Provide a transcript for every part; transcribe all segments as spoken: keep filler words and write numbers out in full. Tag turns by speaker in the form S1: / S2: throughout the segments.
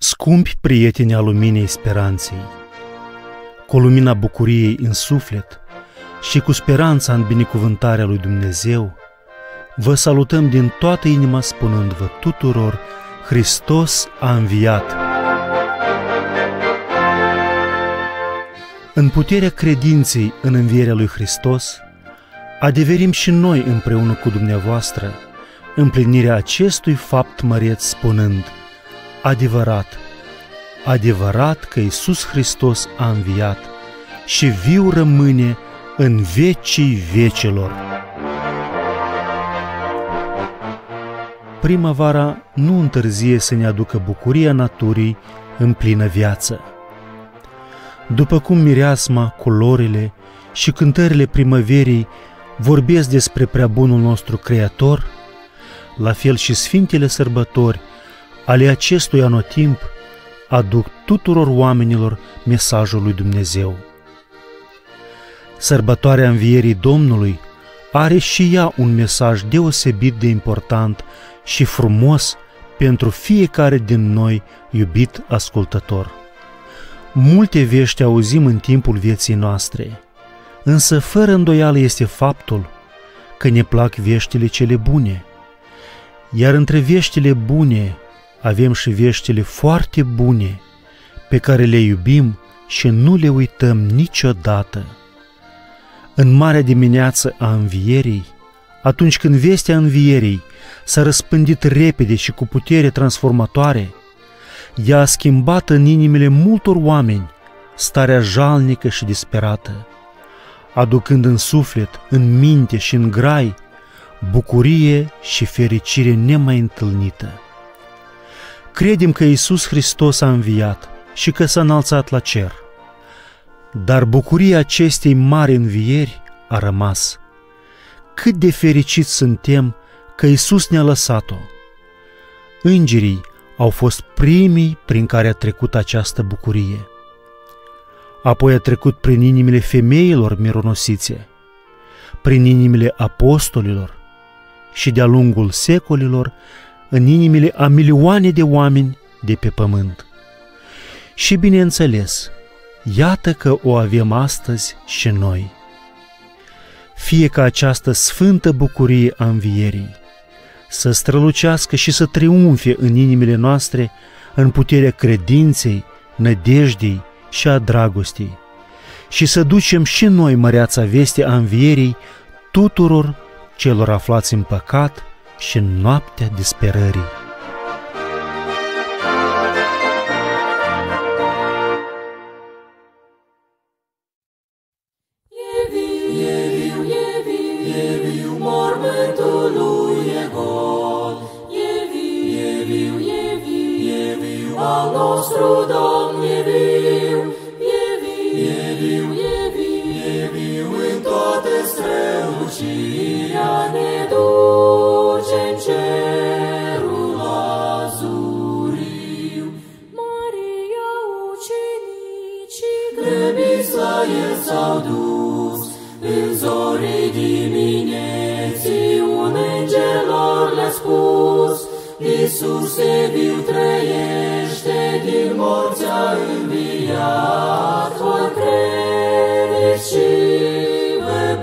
S1: Scumpi prieteni al luminei speranței, cu lumina bucuriei în suflet și cu speranța în binecuvântarea lui Dumnezeu, vă salutăm din toată inima spunând-vă tuturor: Hristos a înviat! În puterea credinței în învierea lui Hristos, adeverim și noi împreună cu dumneavoastră împlinirea acestui fapt măreț spunând: adevărat, adevărat că Iisus Hristos a înviat și viu rămâne în vecii vecilor. Primăvara nu întârzie să ne aducă bucuria naturii în plină viață. După cum mireasma, culorile și cântările primăverii vorbesc despre prea bunul nostru Creator, la fel și sfintele sărbători ale acestui anotimp aduc tuturor oamenilor mesajul lui Dumnezeu. Sărbătoarea învierii Domnului are și ea un mesaj deosebit de important și frumos pentru fiecare din noi, iubit ascultător. Multe vești auzim în timpul vieții noastre, însă fără îndoială este faptul că ne plac veștile cele bune. Iar între veștile bune avem și veștile foarte bune, pe care le iubim și nu le uităm niciodată. În marea dimineață a învierii, atunci când vestea învierii s-a răspândit repede și cu putere transformatoare, ea a schimbat în inimile multor oameni starea jalnică și disperată, aducând în suflet, în minte și în grai bucurie și fericire nemai întâlnită. Credem că Iisus Hristos a înviat și că s-a înălțat la cer, dar bucuria acestei mari învieri a rămas. Cât de fericiți suntem că Iisus ne-a lăsat-o! Îngerii au fost primii prin care a trecut această bucurie. Apoi a trecut prin inimile femeilor mironosițe, prin inimile apostolilor și de-a lungul secolilor în inimile a milioane de oameni de pe pământ. Și bineînțeles, iată că o avem astăzi și noi. Fie ca această sfântă bucurie a învierii să strălucească și să triumfe în inimile noastre în puterea credinței, nădejdei și a dragostei, și să ducem și noi măreața veste a învierii tuturor celor aflați în păcat și în noaptea disperării.
S2: E viu, e viu, e viu, e viu, mormântul lui e gol. E viu, e viu, e viu, e viu, al nostru Domn e viu. E viu, e viu, e viu, e viu, în toată strălucirea ne duce în cerul azuriu. Maria, ucenicii grăbiți la el s-au dus, în zorii dimineții un înger lor le-a spus: Iisuse viu trăiește, din morți a înviat, voi credeți și vă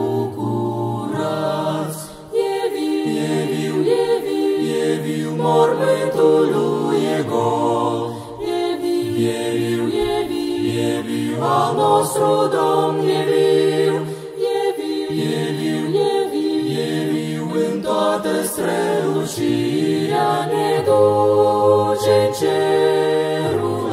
S2: bucurați. E viu, e viu, e viu, e viu, mormântul lui e gol. E viu, e viu, e viu, e viu, al nostru Domn e viu. E viu, e viu, e viu, e viu, în toată strălucirea ne duce în cerul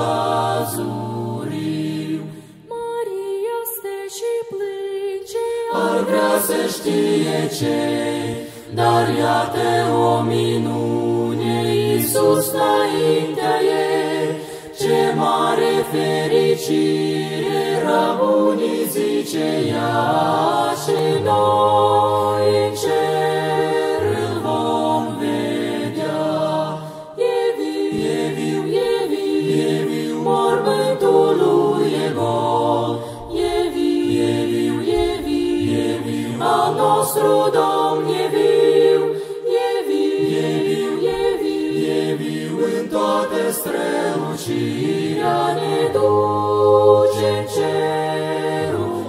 S2: azuriu. Maria stă și plânge, ar vrea să știe ce, dar iată o minune, Iisus înaintea ei. Ce mare fericire, rabunii zice ea, și noi în cer îl vom vedea. E viu, e viu, e viu, e viu, mormântul lui e gol. E viu, e viu, e viu, e viu, al nostru Domn e viu. E viu, e viu, e viu, e viu, în toată strălucirea strălucirea ne duce în cerul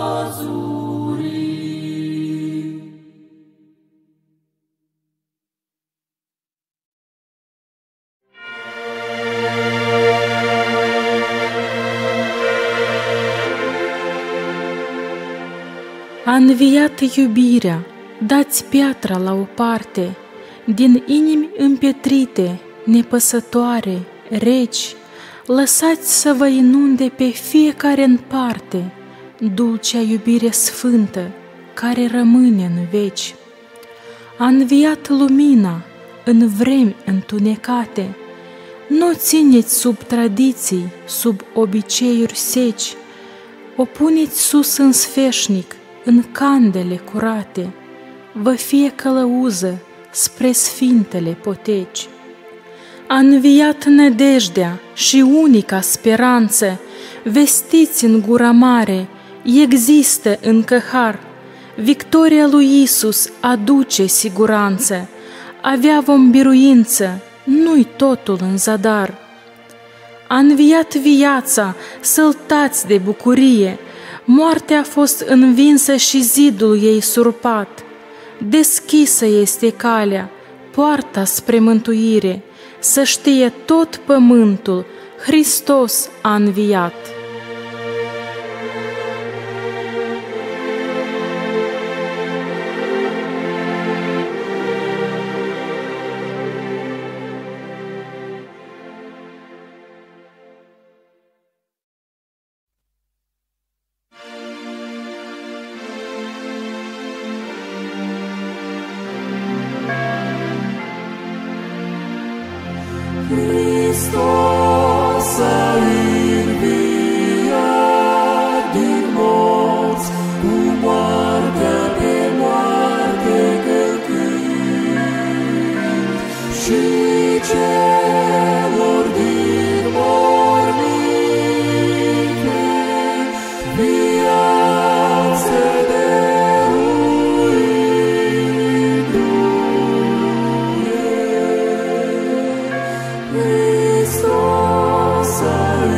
S2: azurii.
S3: A înviat iubirea, dați piatra la o parte, din inimi împietrite, nepăsătoare, reci, lăsați să vă inunde pe fiecare în parte dulcea iubire sfântă care rămâne în veci. A înviat lumina în vremi întunecate, nu țineți sub tradiții, sub obiceiuri seci, o puneți sus în sfeșnic, în candele curate, vă fie călăuză spre sfintele poteci. A înviat nădejdea și unica speranță, vestiți în gura mare, există încă har, victoria lui Iisus aduce siguranță, avea vom biruință, nu-i totul în zadar. A înviat viața, săltați de bucurie, moartea a fost învinsă și zidul ei surpat. Deschisă este calea, poarta spre mântuire, să știe tot pământul, Hristos a înviat.
S2: Hristos a înviat din morți, cu moartea pe moarte călcând, și celor din morminte viață dăruindu-le. Hristos a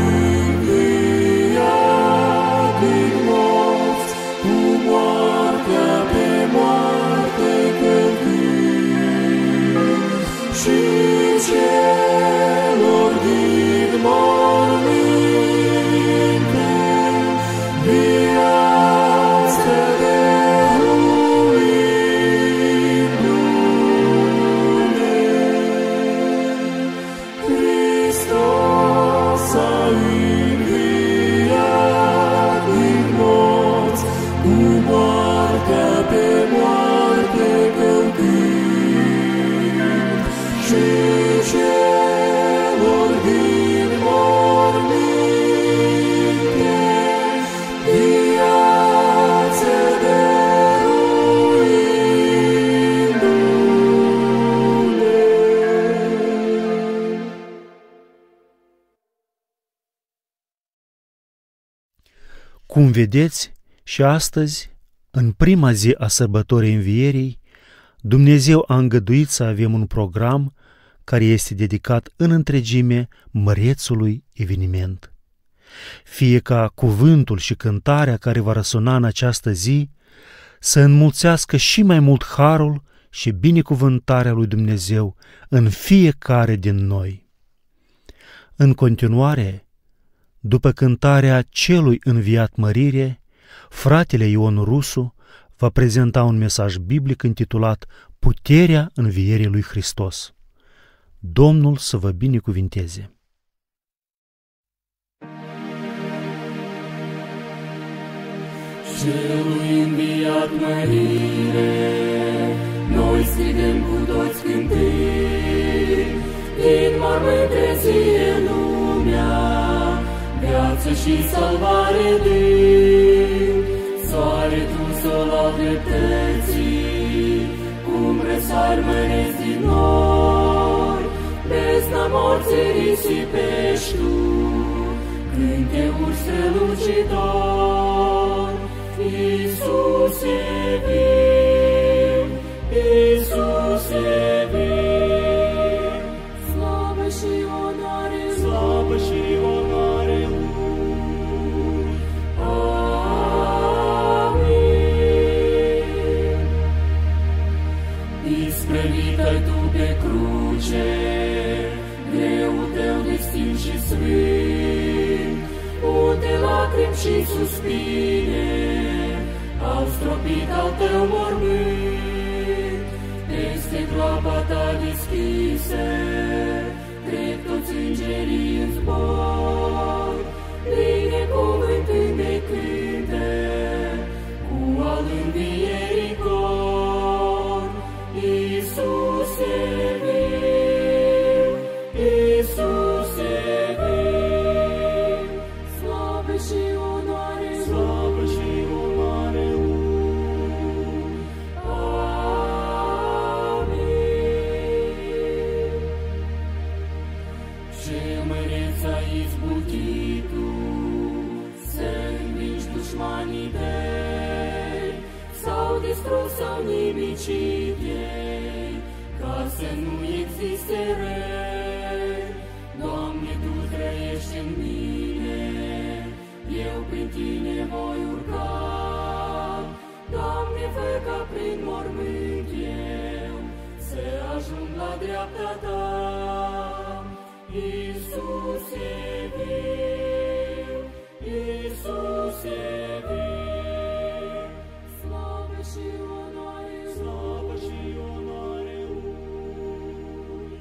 S2: înviat din morți, cu moartea pe moarte călcând, și celor din morminte viață dăruindu-le. Hristos a înviat din morți, cu moartea pe moarte călcând, și celor din morminte viață dăruindu-le.
S1: Cum vedeți, și astăzi, în prima zi a sărbătorii Învierii, Dumnezeu a îngăduit să avem un program care este dedicat în întregime mărețului eveniment. Fie ca cuvântul și cântarea care va răsuna în această zi să înmulțească și mai mult harul și binecuvântarea lui Dumnezeu în fiecare din noi. În continuare, după cântarea Celui înviat mărire, fratele Ion Rusu va prezenta un mesaj biblic intitulat Puterea învierii lui Hristos. Domnul să vă binecuvinteze!
S2: Celui înviat mărire, noi strigăm cu toți cântând, din mormânte ție lumea, viață și salvare dând. Soare tu, sol al dreptății, cum răsari măreți din nori, bezna morții risipești tu, cânteuri strălucitor. Iisus e viu, Iisus e viu, slavă și onoare, slavă destin și sfânt, unde lacrimi și suspine au stropit al tău mormânt. Peste groapa ta deschisă trec toți îngerii în zbor, binecuvântând-ne cântă cu al învierii cor. Iisuse viu, Iisuse viu, slavă și onoare, slavă și onoare lui. Amin. Ce măreț ai izbutit tu să învingi dușmanii tăi, s-au distrus, s-au nimicit ei, ca să nu existe răi. Doamne, Tu trăiești în mine, eu prin Tine voi urca. Doamne, fă ca prin mormânt eu să ajung la dreapta Ta. Iisuse viu, Iisuse viu, slavă și onoare, slavă și onoare lui.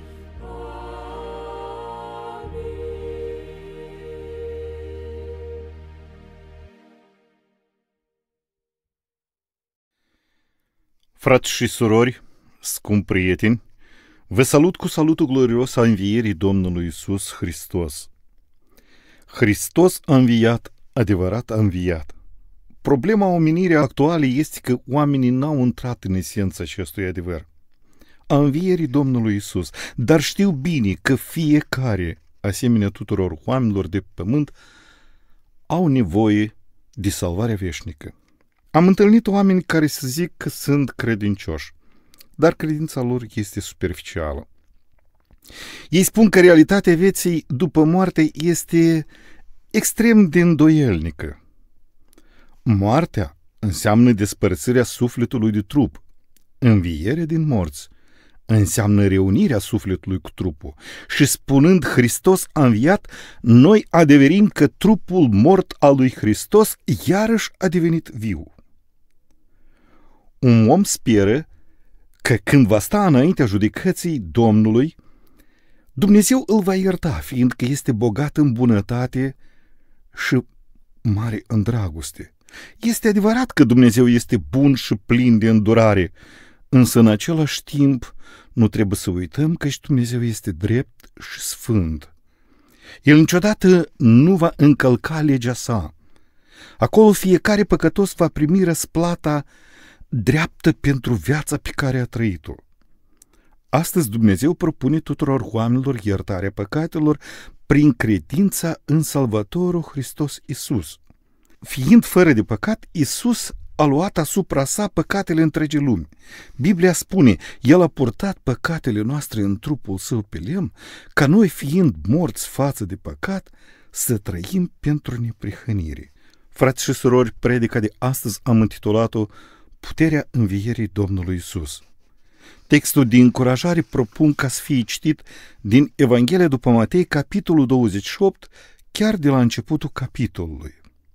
S2: Amin.
S4: Frați și surori, scumpi prieteni, vă salut cu salutul glorios a învierii Domnului Iisus Hristos. Hristos a înviat, adevărat a înviat. Problema omenirii actuale este că oamenii n-au intrat în esența acestui adevăr, a învierii Domnului Iisus, dar știu bine că fiecare, asemenea tuturor oamenilor de pământ, au nevoie de salvarea veșnică. Am întâlnit oameni care să zic că sunt credincioși, dar credința lor este superficială. Ei spun că realitatea vieții după moarte este extrem de îndoielnică. Moartea înseamnă despărțirea sufletului de trup. Învierea din morți înseamnă reunirea sufletului cu trupul. Și spunând Hristos a înviat, noi adeverim că trupul mort al lui Hristos iarăși a devenit viu. Un om speră că când va sta înaintea judecății Domnului, Dumnezeu îl va ierta, fiindcă este bogat în bunătate și mare în dragoste. Este adevărat că Dumnezeu este bun și plin de îndurare, însă în același timp nu trebuie să uităm că și Dumnezeu este drept și sfânt. El niciodată nu va încălca legea sa. Acolo fiecare păcătos va primi răsplata dreaptă pentru viața pe care a trăit-o. Astăzi Dumnezeu propune tuturor oamenilor iertarea păcatelor prin credința în Salvatorul Hristos Iisus. Fiind fără de păcat, Iisus a luat asupra sa păcatele întregii lumi. Biblia spune, El a purtat păcatele noastre în trupul Său pe lemn, ca noi, fiind morți față de păcat, să trăim pentru neprihănire. Frați și surori, predica de astăzi am intitulat-o Puterea învierii Domnului Iisus. Textul de încurajare propun ca să fie citit din Evanghelia după Matei, capitolul douăzeci și opt, chiar de la începutul capitolului.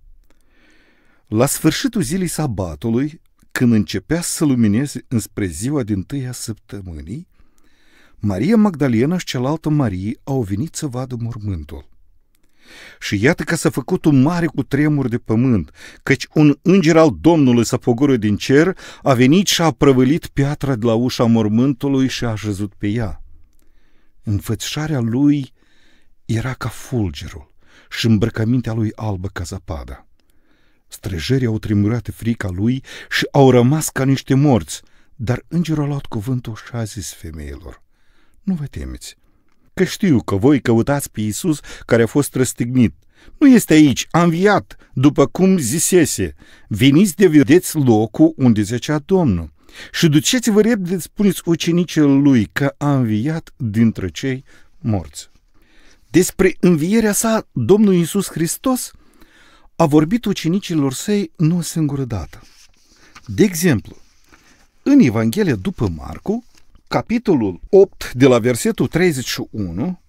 S4: La sfârșitul zilei sabatului, când începea să lumineze înspre ziua dintâia săptămânii, Maria Magdalena și cealaltă Marie au venit să vadă mormântul. Și iată că s-a făcut un mare cutremur de pământ, căci un înger al Domnului s-a pogorât din cer, a venit și a prăvălit piatra de la ușa mormântului și a așezut pe ea. Înfățișarea lui era ca fulgerul și îmbrăcămintea lui albă ca zăpada. Străjerii au tremurat de frica lui și au rămas ca niște morți, dar îngerul a luat cuvântul și a zis femeilor: nu vă temeți, că știu că voi căutați pe Iisus care a fost răstignit. Nu este aici, a înviat, după cum zisese. Veniți de vedeți locul unde zicea Domnul și duceți-vă repede, spuneți ucenicilor lui că a înviat dintre cei morți. Despre învierea sa, Domnul Iisus Hristos a vorbit ucenicilor săi nu o singură dată. De exemplu, în Evanghelia după Marcu, capitolul opt, de la versetul treizeci și unu,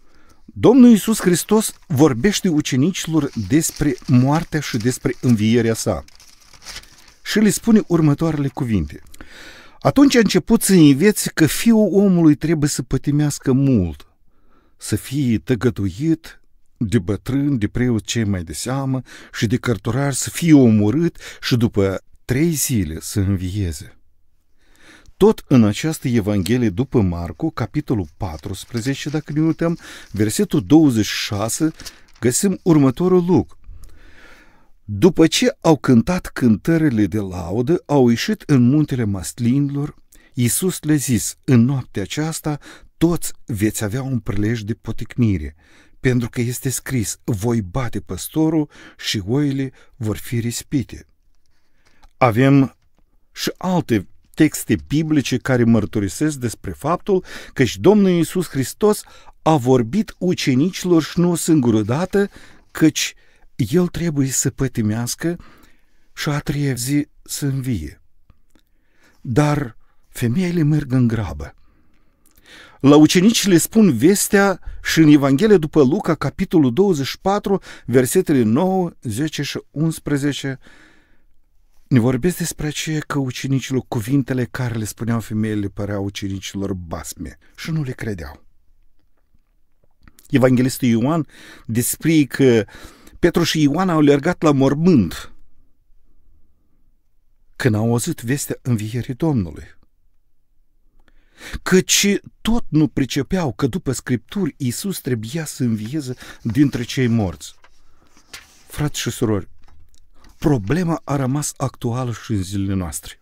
S4: Domnul Iisus Hristos vorbește ucenicilor despre moartea și despre învierea sa și le spune următoarele cuvinte. Atunci a început să învețe că Fiul omului trebuie să pătimească mult, să fie tăgăduit de bătrâni, de preoți cei mai de seamă și de cărturari, să fie omorât și după trei zile să învieze. Tot în această Evanghelie după Marcu, capitolul paisprezece, dacă ne uităm, versetul douăzeci și șase, găsim următorul lucru. După ce au cântat cântările de laudă, au ieșit în muntele Maslinilor. Iisus le-a zis, în noaptea aceasta toți veți avea un prilej de poticnire, pentru că este scris, voi bate păstorul și oile vor fi rispite. Avem și alte texte biblice care mărturisesc despre faptul că și Domnul Iisus Hristos a vorbit ucenicilor și nu o singură dată, căci El trebuie să pătimească și a treia zi să învie. Dar femeile merg în grabă. La ucenici le spun vestea și în Evanghelia după Luca, capitolul douăzeci și patru, versetele nouă, zece și unsprezece, ne vorbesc despre aceea că ucenicilor cuvintele care le spuneau femeile păreau ucenicilor basme și nu le credeau. Evanghelistul Ioan descrie că Petru și Ioan au alergat la mormânt când au auzit vestea învierii Domnului. Căci tot nu pricepeau că după Scripturi Iisus trebuia să învieze dintre cei morți. Frați și surori, problema a rămas actuală și în zilele noastre.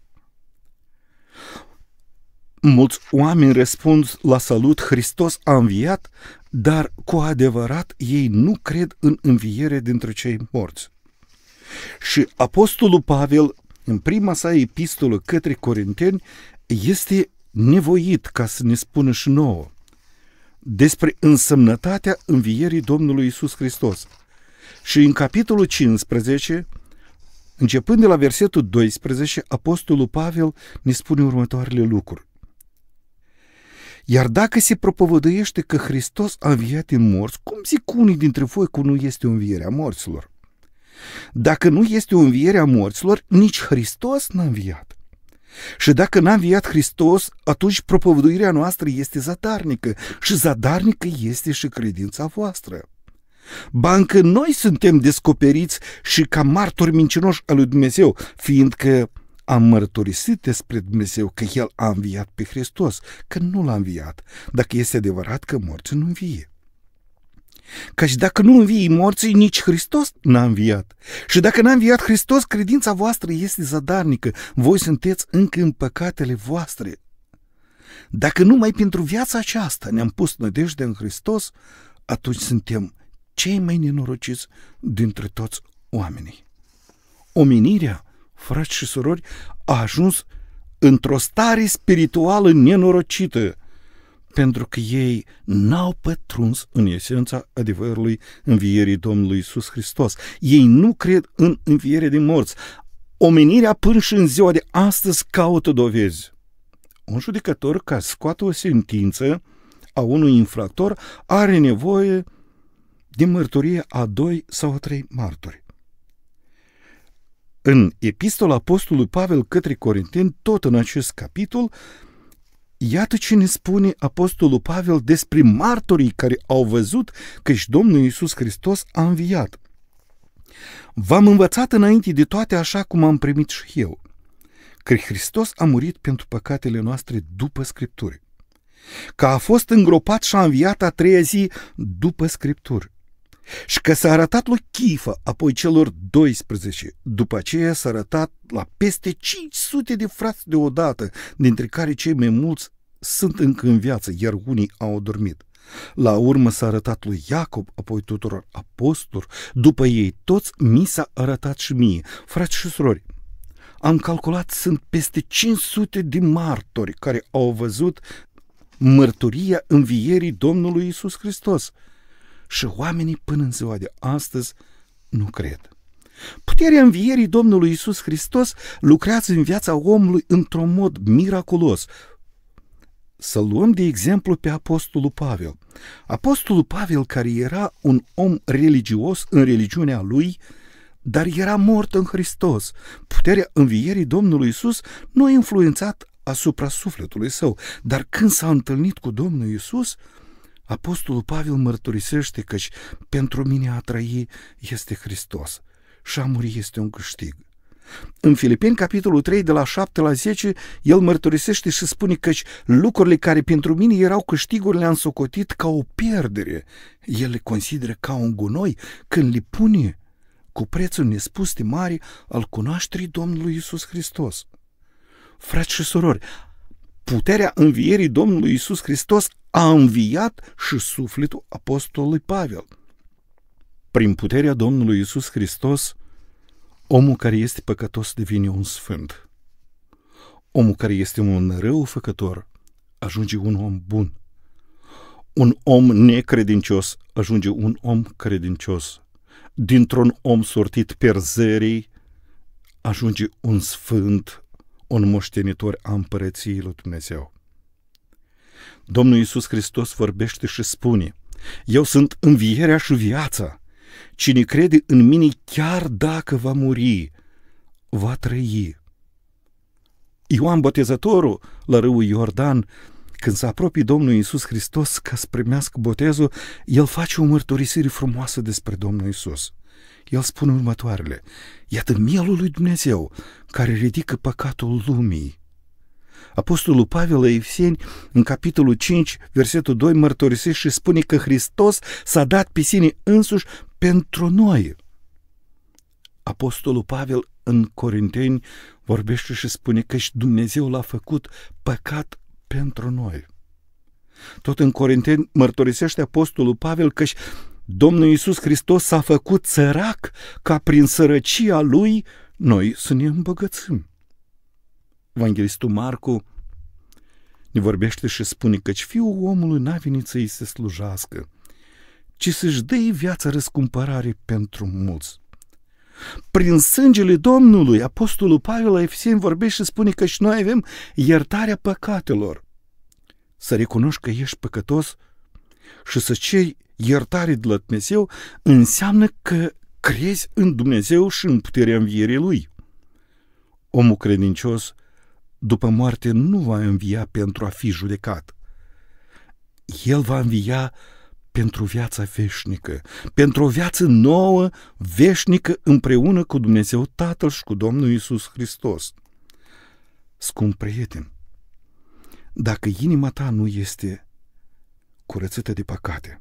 S4: Mulți oameni răspund la salut, Hristos a înviat, dar cu adevărat ei nu cred în înviere dintre cei morți. Și Apostolul Pavel, în prima sa epistolă către Corinteni, este nevoit ca să ne spună și nouă despre însemnătatea învierii Domnului Iisus Hristos. Și în capitolul cincisprezece, începând de la versetul doisprezece, Apostolul Pavel ne spune următoarele lucruri. Iar dacă se propovăduiește că Hristos a înviat din morți, cum zic unii dintre voi că nu este o înviere a morților? Dacă nu este o înviere a morților, nici Hristos n-a înviat. Și dacă n-a înviat Hristos, atunci propovăduirea noastră este zadarnică și zadarnică este și credința voastră. Ba încă noi suntem descoperiți și ca martori mincinoși al lui Dumnezeu, fiindcă am mărturisit despre Dumnezeu că El a înviat pe Hristos, că nu l-a înviat, dacă este adevărat că morții nu învie. Căci dacă nu învie morții, nici Hristos n-a înviat. Și dacă n-a înviat Hristos, credința voastră este zadarnică, voi sunteți încă în păcatele voastre. Dacă numai pentru viața aceasta ne-am pus nădejdea în Hristos, atunci suntem cei mai nenorociți dintre toți oamenii. Omenirea, frați și surori, a ajuns într-o stare spirituală nenorocită, pentru că ei n-au pătruns în esența adevărului învierii Domnului Iisus Hristos. Ei nu cred în înviere din morți. Omenirea până și în ziua de astăzi caută dovezi. Un judecător, ca să scoată o sentință a unui infractor, are nevoie de mărturie a doi sau a trei martori. În epistola Apostolului Pavel către Corinteni, tot în acest capitol, iată ce ne spune Apostolul Pavel despre martorii care au văzut că și Domnul Iisus Hristos a înviat. V-am învățat înainte de toate așa cum am primit și eu, că Hristos a murit pentru păcatele noastre după Scripturi, că a fost îngropat și a înviat a treia zi după Scripturi, și că s-a arătat lui Chifa, apoi celor doisprezece, după aceea s-a arătat la peste cinci sute de frați deodată, dintre care cei mai mulți sunt încă în viață, iar unii au dormit. La urmă s-a arătat lui Iacob, apoi tuturor apostolilor, după ei toți mi s-a arătat și mie. Frați și surori, am calculat, sunt peste cinci sute de martori care au văzut mărturia învierii Domnului Iisus Hristos. Și oamenii până în ziua de astăzi nu cred. Puterea învierii Domnului Iisus Hristos lucrează în viața omului într-un mod miraculos. Să luăm de exemplu pe Apostolul Pavel. Apostolul Pavel, care era un om religios în religiunea lui, dar era mort în Hristos. Puterea învierii Domnului Iisus nu a influențat asupra sufletului său, dar când s-a întâlnit cu Domnul Iisus, Apostolul Pavel mărturisește căci pentru mine a trăi este Hristos și a muri este un câștig. În Filipeni, capitolul trei, de la șapte la zece, el mărturisește și spune căci lucrurile care pentru mine erau câștiguri le-am socotit ca o pierdere. El le consideră ca un gunoi când le pune cu prețul nespus de mare al cunoașterii Domnului Iisus Hristos. Frați și surori, puterea învierii Domnului Iisus Hristos a înviat și sufletul apostolului Pavel. Prin puterea Domnului Iisus Hristos, omul care este păcătos devine un sfânt. Omul care este un răufăcător ajunge un om bun. Un om necredincios ajunge un om credincios. Dintr-un om sortit perzării ajunge un sfânt, un moștenitor a împărăției lui Dumnezeu. Domnul Iisus Hristos vorbește și spune: eu sunt învierea și viața. Cine crede în mine, chiar dacă va muri, va trăi. Ioan Botezătorul, la râul Iordan, când se apropie Domnul Iisus Hristos ca să primească botezul, el face o mărturisire frumoasă despre Domnul Iisus. El spune următoarele: iată mielul lui Dumnezeu care ridică păcatul lumii. Apostolul Pavel la Efeseni, în capitolul cinci, versetul doi, mărturisește și spune că Hristos s-a dat pe sine însuși pentru noi. Apostolul Pavel în Corinteni vorbește și spune că și Dumnezeu l-a făcut păcat pentru noi. Tot în Corinteni mărturisește Apostolul Pavel că și Domnul Iisus Hristos s-a făcut sărac ca prin sărăcia Lui noi să ne îmbogățim. Evanghelistul Marcu ne vorbește și spune căci Fiul omului n-a venit să îi se slujească, ci să-și dea viața răscumpărare pentru mulți. Prin sângele Domnului, Apostolul Pavel la Efeseni vorbește și spune că și noi avem iertarea păcatelor. Să recunoști că ești păcătos și să ceri iertare de la Dumnezeu înseamnă că crezi în Dumnezeu și în puterea învierii Lui. Omul credincios după moarte nu va învia pentru a fi judecat. El va învia pentru viața veșnică, pentru o viață nouă, veșnică, împreună cu Dumnezeu Tatăl și cu Domnul Iisus Hristos. Scump prieten, dacă inima ta nu este curățită de păcate,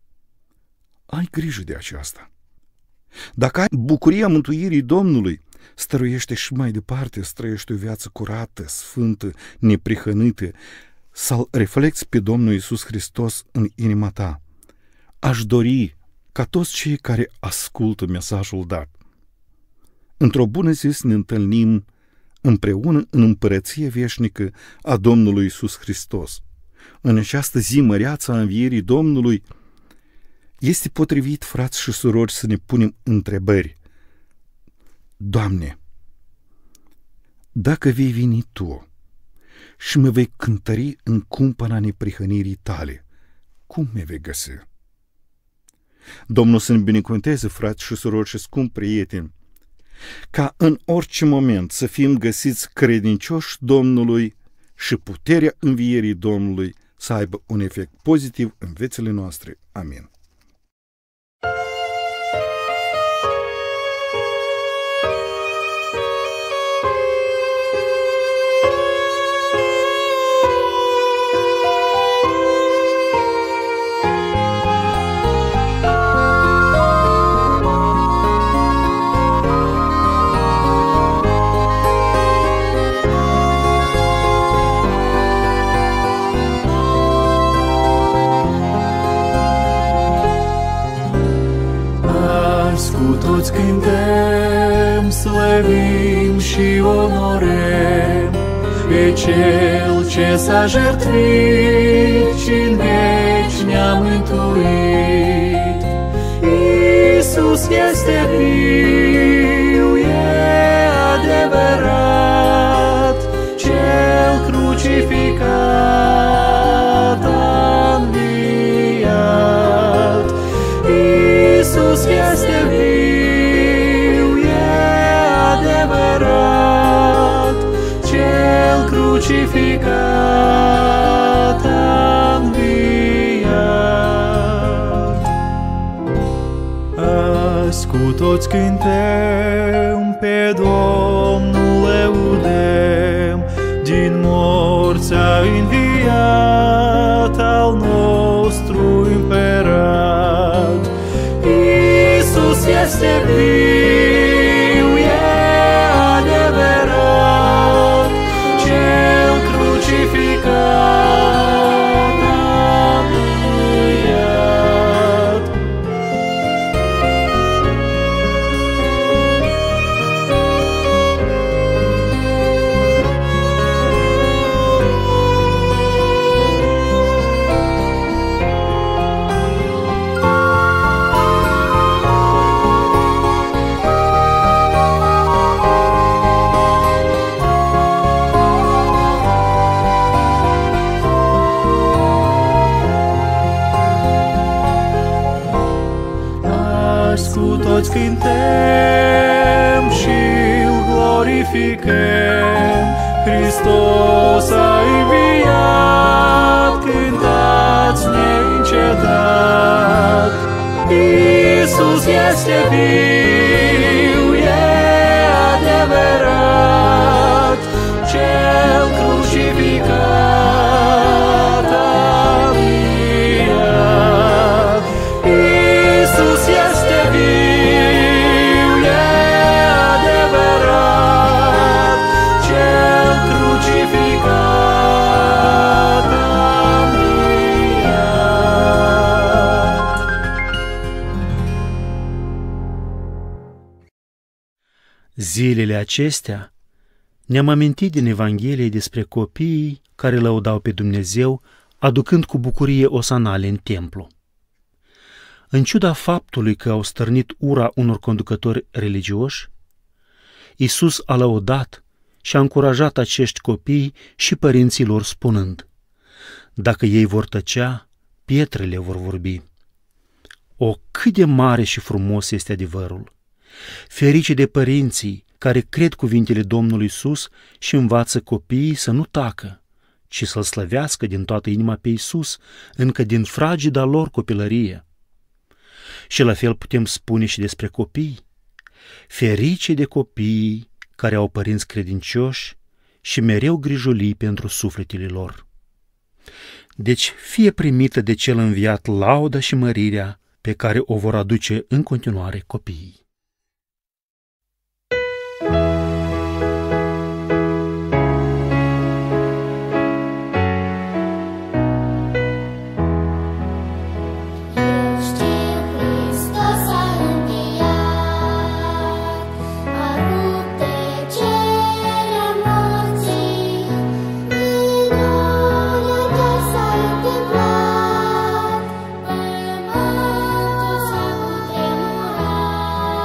S4: ai grijă de aceasta. Dacă ai bucuria mântuirii Domnului, stăruiește și mai departe, să trăiești o viață curată, sfântă, neprihănită, să-L reflecți pe Domnul Iisus Hristos în inima ta. Aș dori ca toți cei care ascultă mesajul dat, într-o bună zi să ne întâlnim împreună în împărăție veșnică a Domnului Iisus Hristos. În această zi măreață a învierii Domnului este potrivit, frați și surori, să ne punem întrebări. Doamne, dacă vei veni Tu și mă vei cântări în cumpăna neprihănirii Tale, cum me vei găsi? Domnul să ne binecuvânteze, frați și surori și scumpi prieteni, ca în orice moment să fim găsiți credincioși Domnului și puterea învierii Domnului să aibă un efect pozitiv în viețile noastre. Amin.
S2: Toți cântăm, slăvim și onorăm pe Cel ce s-a jertfit și-n veci ne-a mântuit. Iisus este viu, e adevărat, Cel crucificat. Iisus este viu, e adevărat, Cel crucificat a înviat. Azi cu toți cântăm, pe Domnul lăudăm, din morți a înviat al nostru împărat. Iisus este viu, e adevărat, Cel crucificat a înviat. Azi cu toți cântăm și-L glorificăm, Hristos a înviat, cântați neîncetat. Iisus este viu, e adevărat, Cel crucificat a înviat. Iisus este viu, e adevărat, Cel crucificat a înviat.
S1: Zilele acestea ne-am amintit din Evanghelie despre copiii care lăudau pe Dumnezeu, aducând cu bucurie osanale în templu. În ciuda faptului că au stârnit ura unor conducători religioși, Iisus a lăudat și a încurajat acești copii și părinții lor spunând: dacă ei vor tăcea, pietrele vor vorbi. O, cât de mare și frumos este adevărul! Ferice de părinții care cred cuvintele Domnului Iisus și învață copiii să nu tacă, ci să-L slăvească din toată inima pe Iisus, încă din fragida lor copilărie. Și la fel putem spune și despre copii. Ferice de copiii care au părinți credincioși și mereu grijulii pentru sufletele lor. Deci fie primită de Cel înviat lauda și mărirea pe care o vor aduce în continuare copiii.
S5: Pământul s-a cutremurat.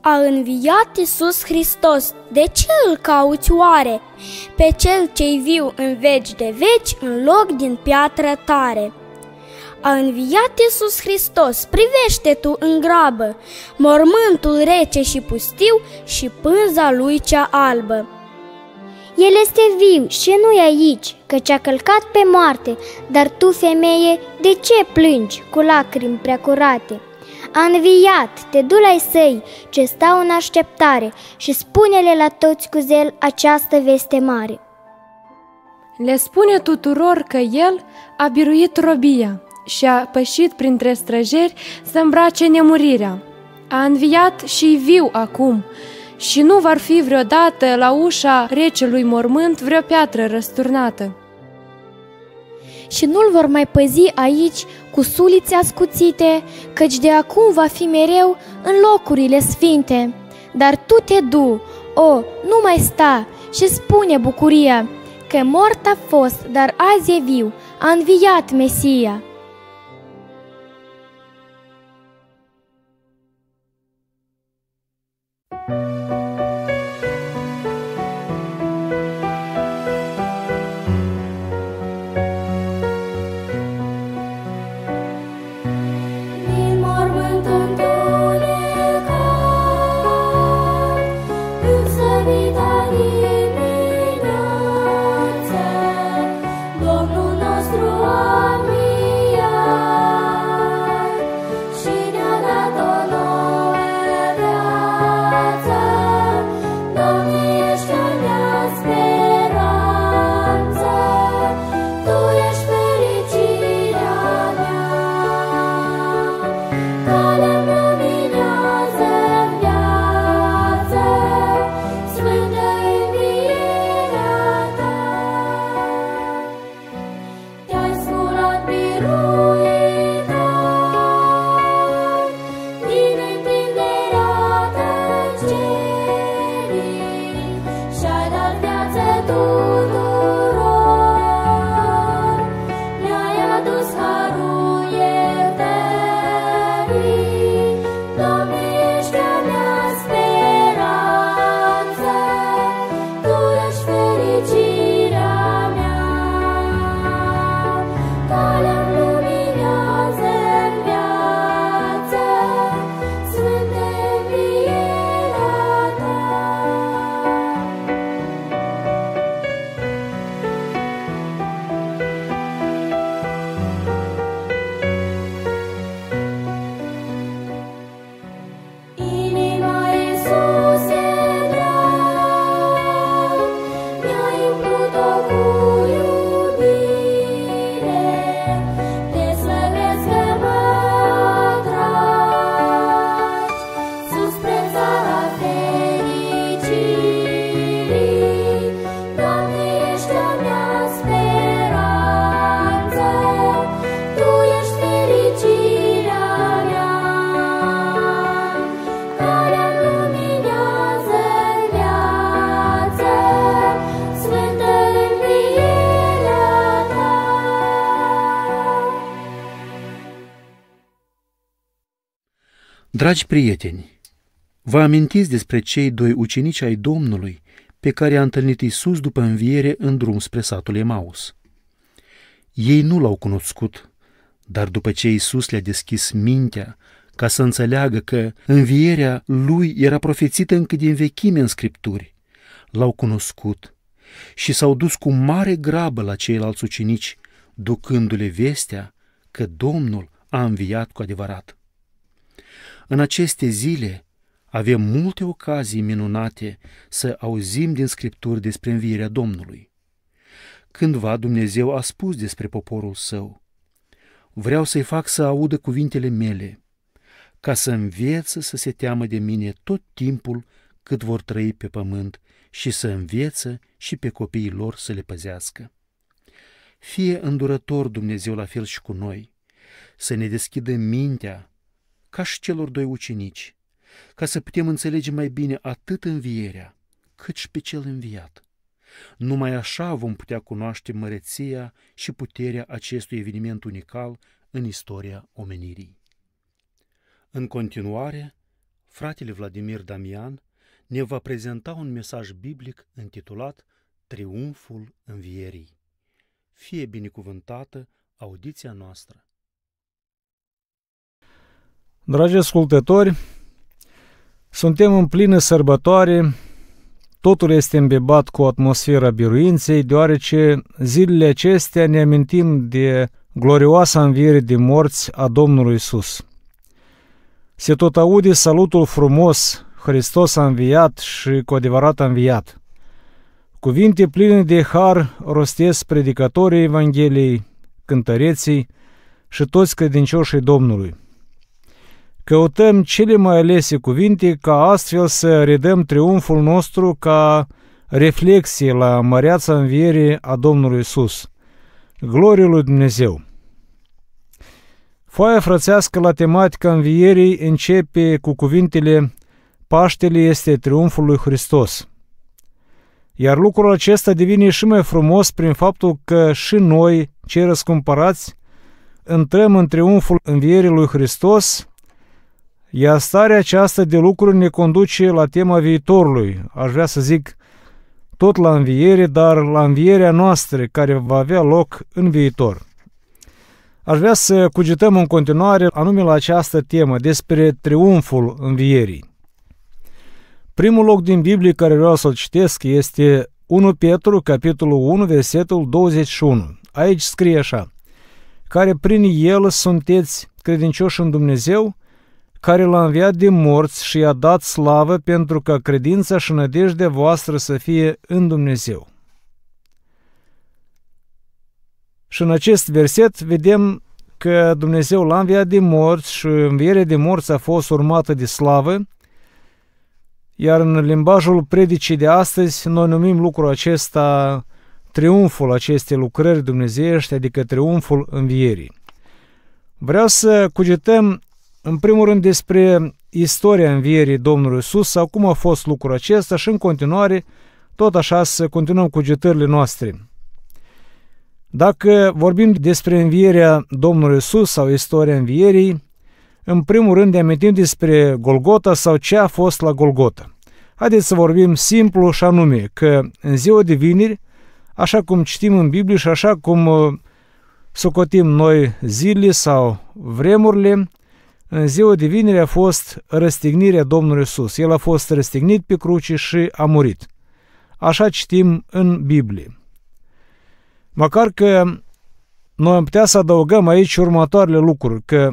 S5: A înviat Iisus Hristos, de ce îl cauți oare? Pe cel ce-i viu în veci de veci, în loc din piatră tare. A înviat Iisus Hristos, privește tu în grabă, mormântul rece și pustiu și pânza lui cea albă.
S6: El este viu și nu e aici, căci a călcat pe moarte, dar tu, femeie, de ce plângi cu lacrimi preacurate? A înviat, te du la-i săi, ce stau în așteptare, și spune-le la toți cu zel această veste mare.
S7: Le spune tuturor că el a biruit robia și a pășit printre străjeri să îmbrace nemurirea. A înviat și viu acum și nu va fi vreodată la ușa recelui mormânt vreo piatră răsturnată.
S3: Și nu-l vor mai păzi aici cu sulițe ascuțite, căci de acum va fi mereu în locurile sfinte. Dar tu te du, o, nu mai sta și spune bucuria, că mort a fost, dar azi e viu, a înviat Mesia.
S1: Dragi prieteni, vă amintiți despre cei doi ucenici ai Domnului pe care i-a întâlnit Iisus după înviere în drum spre satul Emaus? Ei nu l-au cunoscut, dar după ce Iisus le-a deschis mintea ca să înțeleagă că învierea lui era profețită încă din vechime în Scripturi, l-au cunoscut și s-au dus cu mare grabă la ceilalți ucenici, ducându-le vestea că Domnul a înviat cu adevărat. În aceste zile avem multe ocazii minunate să auzim din Scripturi despre învierea Domnului. Cândva Dumnezeu a spus despre poporul său: vreau să-i fac să audă cuvintele mele, ca să învețe să se teamă de mine tot timpul cât vor trăi pe pământ și să învețe și pe copiii lor să le păzească. Fie îndurător Dumnezeu la fel și cu noi, să ne deschidă mintea ca și celor doi ucenici, ca să putem înțelege mai bine atât învierea, cât și pe cel înviat. Numai așa vom putea cunoaște măreția și puterea acestui eveniment unical în istoria omenirii. În continuare, Fratele Vladimir Damian ne va prezenta un mesaj biblic intitulat Triumful Învierii. Fie binecuvântată audiția noastră!
S8: Dragi ascultători, suntem în plină sărbătoare, totul este îmbibat cu atmosfera biruinței, deoarece zilele acestea ne amintim de glorioasa înviere din morți a Domnului Iisus. Se tot aude salutul frumos, Hristos a înviat și cu adevărat a înviat. Cuvinte pline de har rostesc predicatorii Evangheliei, cântăreții și toți credincioșii Domnului. Căutăm cele mai alese cuvinte ca astfel să redăm triumful nostru ca reflexie la măreața înviere a Domnului Iisus. Glorie lui Dumnezeu! Foaia frățească la tematica învierii începe cu cuvintele Paștele este triumful lui Hristos. Iar lucrul acesta devine și mai frumos prin faptul că și noi, cei răscumpărați, intrăm în triumful învierii lui Hristos, iar starea aceasta de lucruri ne conduce la tema viitorului, aș vrea să zic tot la înviere, dar la învierea noastră care va avea loc în viitor. Aș vrea să cugetăm în continuare anume la această temă despre triumful învierii. Primul loc din Biblie care vreau să-l citesc este unu Petru, capitolul unu, versetul douăzeci și unu. Aici scrie așa: care prin el sunteți credincioși în Dumnezeu, care l-a înviat din morți și i-a dat slavă pentru ca credința și nădejdea voastră să fie în Dumnezeu. Și în acest verset vedem că Dumnezeu l-a înviat din morți și învierea din morți a fost urmată de slavă, iar în limbajul predicii de astăzi noi numim lucrul acesta triumful acestei lucrări dumnezeiești, adică triumful învierii. Vreau să cugetăm în primul rând despre istoria învierii Domnului Iisus sau cum a fost lucrul acesta și în continuare tot așa să continuăm cugetările noastre. Dacă vorbim despre învierea Domnului Iisus sau istoria învierii, în primul rând ne amintim despre Golgota sau ce a fost la Golgota. Haideți să vorbim simplu și anume că în ziua de vineri, așa cum citim în Biblie și așa cum socotim noi zilele sau vremurile, în ziua de vineri a fost răstignirea Domnului Iisus. El a fost răstignit pe cruce și a murit. Așa citim în Biblie. Măcar că noi am putea să adăugăm aici următoarele lucruri, că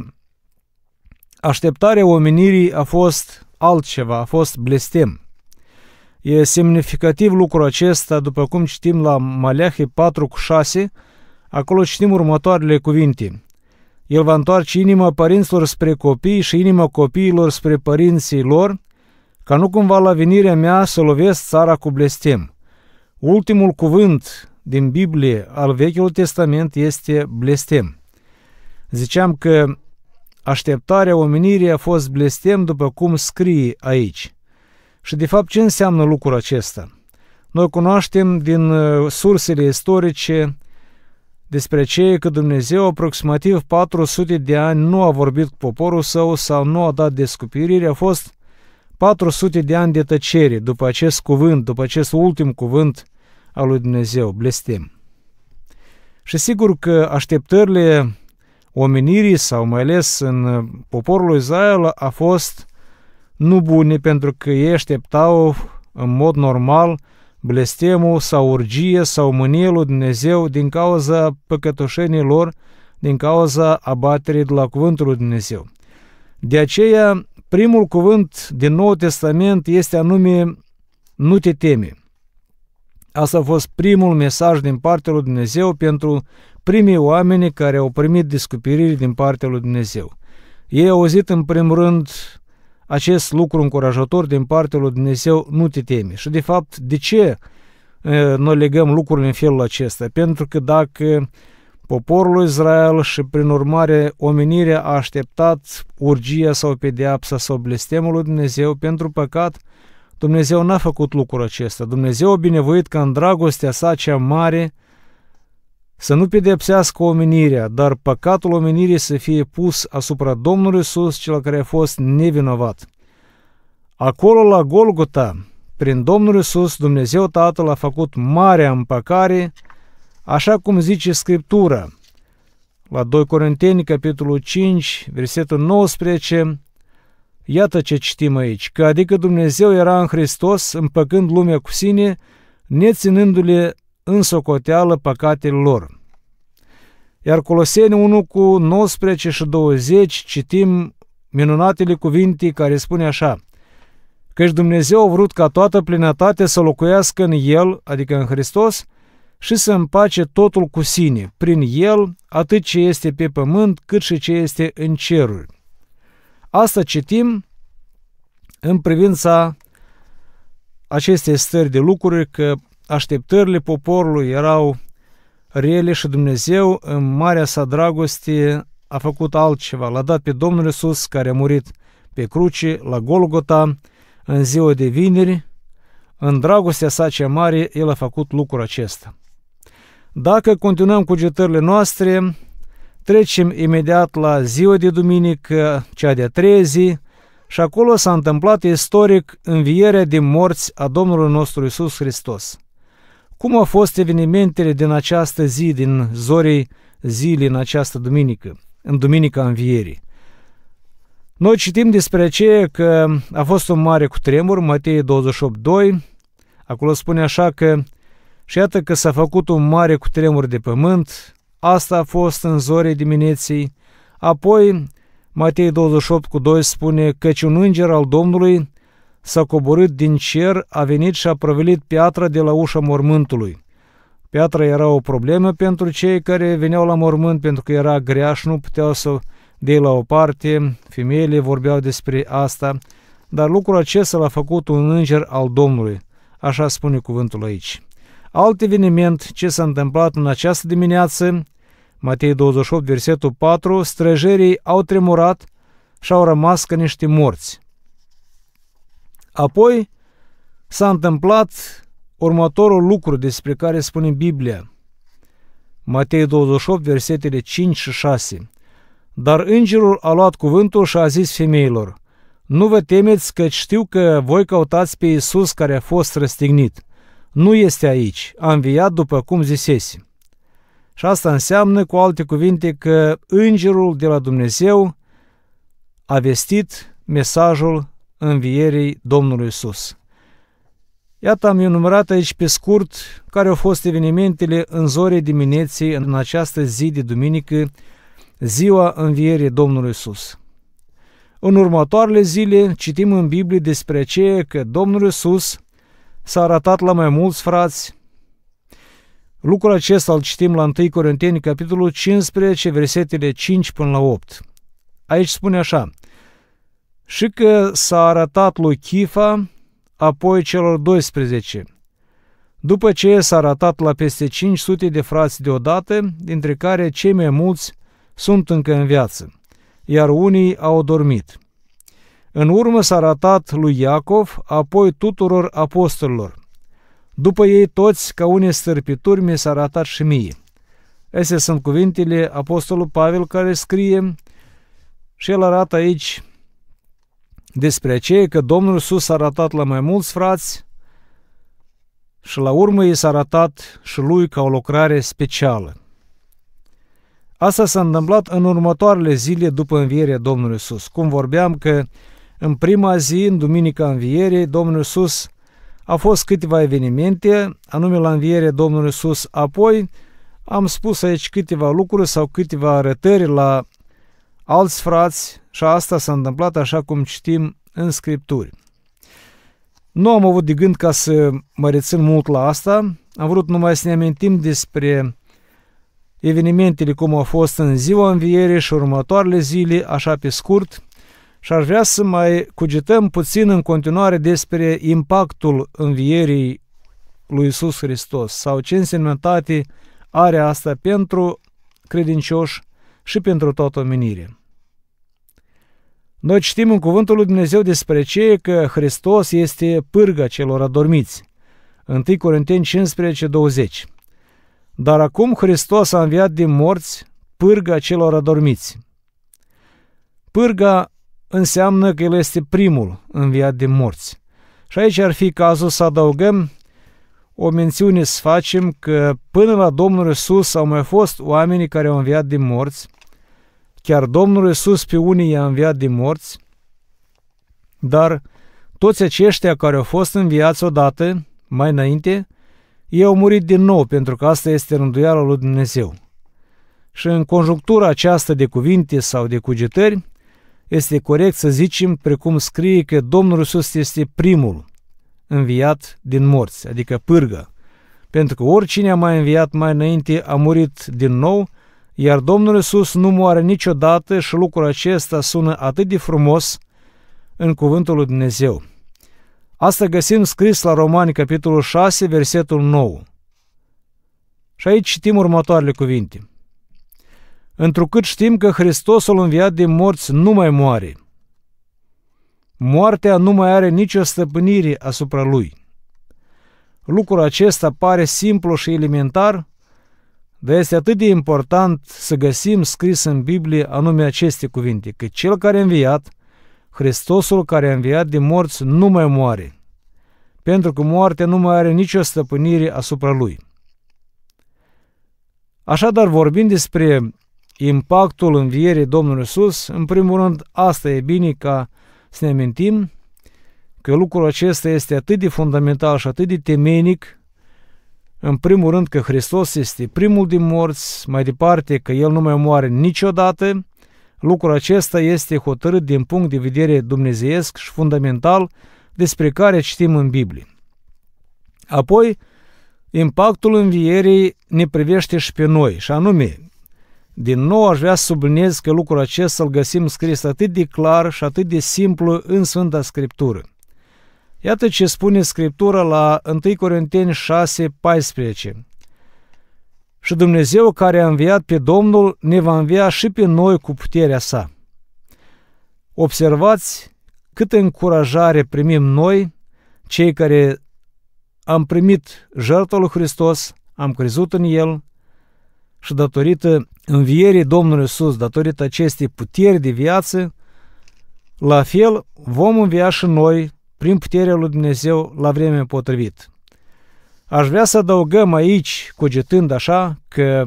S8: așteptarea omenirii a fost altceva, a fost blestem. E semnificativ lucrul acesta, după cum citim la Maleahi patru cu șase, acolo citim următoarele cuvinte. El va întoarce inima părinților spre copii și inima copiilor spre părinții lor, ca nu cumva la venirea mea să lovesc țara cu blestem. Ultimul cuvânt din Biblie al Vechiului Testament este blestem. Ziceam că așteptarea omenirii a fost blestem după cum scrie aici. Și de fapt ce înseamnă lucrul acesta? Noi cunoaștem din sursele istorice despre aceea că Dumnezeu aproximativ patru sute de ani nu a vorbit cu poporul său sau nu a dat descoperiri, a fost patru sute de ani de tăcere după acest cuvânt, după acest ultim cuvânt al lui Dumnezeu, blestem. Și sigur că așteptările omenirii sau mai ales în poporul Israel a fost nu bune, pentru că ei așteptau în mod normal blestemul sau urgie sau mânie lui Dumnezeu din cauza păcătoșenii lor, din cauza abaterii de la cuvântul lui Dumnezeu. De aceea, primul cuvânt din Noul Testament este anume nu te teme. Asta a fost primul mesaj din partea lui Dumnezeu pentru primii oameni care au primit descoperiri din partea lui Dumnezeu. Ei au auzit în primul rând acest lucru încurajator din partea lui Dumnezeu, nu te teme. Și de fapt, de ce noi legăm lucrurile în felul acesta? Pentru că dacă poporul Israel și prin urmare omenirea a așteptat urgia sau pedeapsa sau blestemul lui Dumnezeu pentru păcat, Dumnezeu n-a făcut lucrul acesta. Dumnezeu a binevoit ca în dragostea sa cea mare să nu pedepsească omenirea, dar păcatul omenirii să fie pus asupra Domnului Iisus, cel care a fost nevinovat. Acolo la Golgota, prin Domnul Iisus, Dumnezeu Tatăl a făcut marea împăcare, așa cum zice Scriptura. La doi Corinteni, capitolul cinci, versetul nouăsprezece, iată ce citim aici, că adică Dumnezeu era în Hristos, împăcând lumea cu sine, neținându-le în socoteală păcatele lor. Iar Coloseni unu cu nouăsprezece și douăzeci citim minunatele cuvinte care spune așa, căci Dumnezeu a vrut ca toată plinătatea să locuiască în El, adică în Hristos, și să împace totul cu sine, prin El, atât ce este pe pământ, cât și ce este în ceruri. Asta citim în privința acestei stări de lucruri, că așteptările poporului erau rele și Dumnezeu, în marea sa dragoste, a făcut altceva. L-a dat pe Domnul Iisus, care a murit pe cruce, la Golgota, în ziua de vineri. În dragostea sa cea mare, El a făcut lucrul acesta. Dacă continuăm cugetările noastre, trecem imediat la ziua de duminică, cea de-a treia zi, și acolo s-a întâmplat istoric învierea din morți a Domnului nostru Iisus Hristos. Cum au fost evenimentele din această zi, din zorii zilei în această duminică, în duminica învierii? Noi citim despre aceea că a fost un mare cutremur, Matei douăzeci și opt doi, acolo spune așa că și iată că s-a făcut un mare cutremur de pământ, asta a fost în zorii dimineții, apoi Matei douăzeci și opt cu doi spune căci un înger al Domnului s-a coborât din cer, a venit și a prăvălit piatra de la ușa mormântului. Piatra era o problemă pentru cei care veneau la mormânt, pentru că era grea și nu puteau să dea la o parte, femeile vorbeau despre asta, dar lucrul acesta l-a făcut un înger al Domnului, așa spune cuvântul aici. Alt eveniment ce s-a întâmplat în această dimineață, Matei douăzeci și opt, versetul patru, străjerii au tremurat și au rămas ca niște morți. Apoi s-a întâmplat următorul lucru despre care spune Biblia. Matei douăzeci și opt, versetele cinci și șase. Dar îngerul a luat cuvântul și a zis femeilor, nu vă temeți că știu că voi căutați pe Iisus care a fost răstignit. Nu este aici, a înviat după cum zisese. Și asta înseamnă, cu alte cuvinte, că îngerul de la Dumnezeu a vestit mesajul învierii Domnului Iisus. Iată, am enumerat aici pe scurt care au fost evenimentele în zorii dimineții în această zi de duminică, ziua învierii Domnului Iisus. În următoarele zile citim în Biblie despre aceea că Domnul Iisus s-a arătat la mai mulți frați. Lucrul acesta îl citim la întâi Corinteni, capitolul cincisprezece, versetele cinci până la opt. Aici spune așa, și că s-a arătat lui Chifa, apoi celor doisprezece. După ce s-a arătat la peste cinci sute de frați deodată, dintre care cei mai mulți sunt încă în viață, iar unii au dormit. În urmă s-a arătat lui Iacov, apoi tuturor apostolilor. După ei toți, ca unei stârpituri, mi s-a arătat și mie. Astea sunt cuvintele apostolului Pavel care scrie și el arată aici despre aceea că Domnul Iisus s-a arătat la mai mulți frați și la urmă i s-a arătat și lui ca o lucrare specială. Asta s-a întâmplat în următoarele zile după învierea Domnului Iisus. Cum vorbeam că în prima zi, în duminica învierii, Domnul Iisus a fost câteva evenimente, anume la învierea Domnului Iisus. Apoi am spus aici câteva lucruri sau câteva arătări la alți frați și asta s-a întâmplat așa cum citim în Scripturi. Nu am avut de gând ca să mă rețin mult la asta, am vrut numai să ne amintim despre evenimentele cum au fost în ziua învierii și următoarele zile, așa pe scurt, și aș vrea să mai cugetăm puțin în continuare despre impactul învierii lui Iisus Hristos sau ce însemnătate are asta pentru credincioși și pentru toată omenirea. Noi citim în cuvântul lui Dumnezeu despre ce că Hristos este pârga celor adormiți. întâi Corinteni cincisprezece douăzeci. Dar acum Hristos a înviat din morți, pârga celor adormiți. Pârga înseamnă că El este primul înviat din morți. Și aici ar fi cazul să adăugăm o mențiune, să facem că până la Domnul Iisus au mai fost oamenii care au înviat din morți, chiar Domnul Iisus pe unii i-a înviat din morți, dar toți aceștia care au fost înviați odată, mai înainte, ei au murit din nou, pentru că asta este rânduiala lui Dumnezeu. Și în conjunctura aceasta de cuvinte sau de cugetări, este corect să zicem, precum scrie, că Domnul Iisus este primul înviat din morți, adică pârgă, pentru că oricine a mai înviat mai înainte a murit din nou, iar Domnul Iisus nu moare niciodată și lucrul acesta sună atât de frumos în cuvântul lui Dumnezeu. Asta găsim scris la Romani, capitolul șase, versetul nouă. Și aici citim următoarele cuvinte. Întrucât știm că Hristosul înviat din morți nu mai moare, moartea nu mai are nicio stăpânire asupra lui. Lucrul acesta pare simplu și elementar, dar este atât de important să găsim scris în Biblie anume aceste cuvinte, că Cel care a înviat, Hristosul care a înviat din morți nu mai moare, pentru că moartea nu mai are nicio stăpânire asupra lui. Așadar, vorbind despre impactul învierii Domnului Iisus, în primul rând, asta e bine ca să ne amintim că lucrul acesta este atât de fundamental și atât de temeinic, în primul rând că Hristos este primul din morți, mai departe că El nu mai moare niciodată. Lucrul acesta este hotărât din punct de vedere dumnezeiesc și fundamental despre care citim în Biblie. Apoi, impactul învierii ne privește și pe noi, și anume, din nou aș vrea să subliniez că lucrul acesta îl găsim scris atât de clar și atât de simplu în Sfânta Scriptură. Iată ce spune Scriptura la întâi Corinteni șase, paisprezece. Și Dumnezeu care a înviat pe Domnul ne va învia și pe noi cu puterea sa. Observați câtă încurajare primim noi, cei care am primit jertfa lui Hristos, am crezut în El și datorită învierii Domnului Iisus, datorită acestei puteri de viață, la fel vom învia și noi prin puterea lui Dumnezeu la vremea potrivită. Aș vrea să adăugăm aici, cugetând așa, că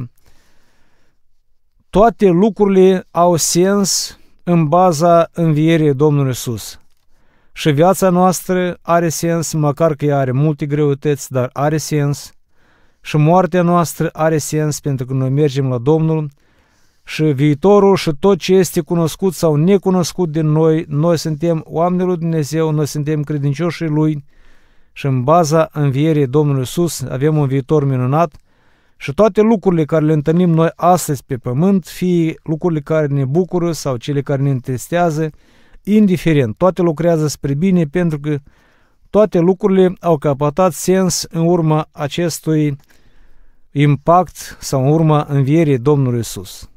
S8: toate lucrurile au sens în baza învierii Domnului Iisus. Și viața noastră are sens, măcar că ea are multe greutăți, dar are sens. Și moartea noastră are sens pentru că noi mergem la Domnul. Și viitorul și tot ce este cunoscut sau necunoscut din noi, noi suntem oameni lui Dumnezeu, noi suntem credincioșii Lui și în baza învierii Domnului Iisus avem un viitor minunat și toate lucrurile care le întâlnim noi astăzi pe pământ, fie lucrurile care ne bucură sau cele care ne întristează, indiferent, toate lucrează spre bine pentru că toate lucrurile au capătat sens în urma acestui impact sau în urma învierii Domnului Iisus.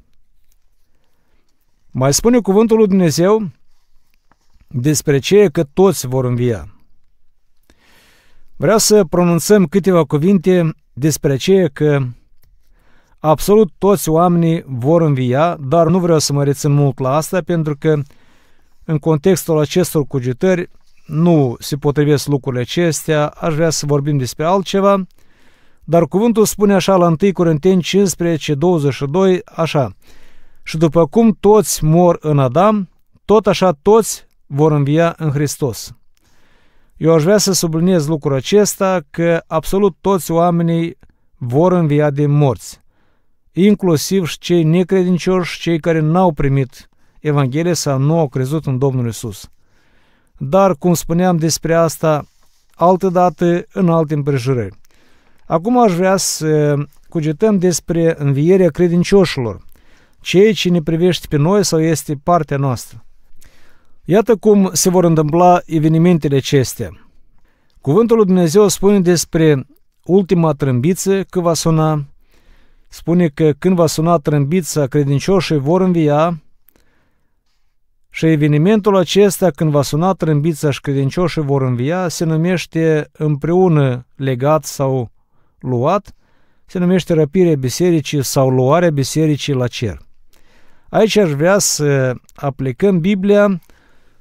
S8: Mai spune cuvântul lui Dumnezeu despre ce că toți vor învia. Vreau să pronunțăm câteva cuvinte despre ce că absolut toți oamenii vor învia, dar nu vreau să mă rețin mult la asta, pentru că în contextul acestor cugetări nu se potrivesc lucrurile acestea, aș vrea să vorbim despre altceva, dar cuvântul spune așa la întâi Corinteni cincisprezece, douăzeci și doi, așa: și după cum toți mor în Adam, tot așa toți vor învia în Hristos. Eu aș vrea să subliniez lucrul acesta, că absolut toți oamenii vor învia din morți, inclusiv și cei necredincioși, cei care n-au primit Evanghelia sau nu au crezut în Domnul Iisus. Dar, cum spuneam despre asta, altădată, în alte împrejurări. Acum aș vrea să cugetăm despre învierea credincioșilor, ceea ce ne privește pe noi sau este partea noastră. Iată cum se vor întâmpla evenimentele acestea. Cuvântul lui Dumnezeu spune despre ultima trâmbiță că va suna, spune că când va suna trâmbița, credincioșii vor învia și evenimentul acesta, când va suna trâmbița și credincioșii vor învia, se numește împreună legat sau luat, se numește răpirea bisericii sau luarea bisericii la cer. Aici aș vrea să aplicăm Biblia